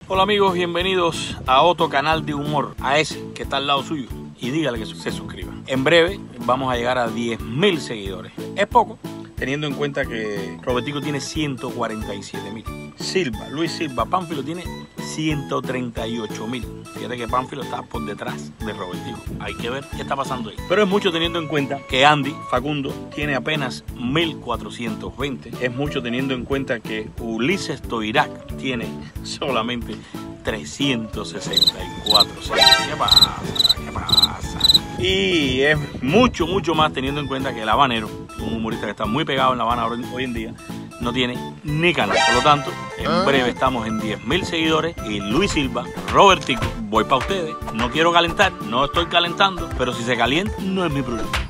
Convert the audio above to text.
Hola amigos, bienvenidos a otro canal de humor, a ese que está al lado suyo, y dígale que se suscriba. En breve vamos a llegar a 10.000 seguidores. Es poco, teniendo en cuenta que Robertico tiene 147.000. Luis Silva Pánfilo tiene 138.000. Fíjate que Pánfilo está por detrás de Robertico. Hay que ver qué está pasando ahí. Pero es mucho teniendo en cuenta que Andy Facundo tiene apenas 1.420. Es mucho teniendo en cuenta que Ulises Toirac tiene solamente 364. ¿Qué pasa? ¿Qué pasa? Y es mucho más teniendo en cuenta que el Habanero, un humorista que está muy pegado en La Habana hoy en día, no tiene ni canal. Por lo tanto, en breve estamos en 10.000 seguidores y Luis Silva, Robertico, voy para ustedes. No quiero calentar, no estoy calentando, pero si se calienta no es mi problema.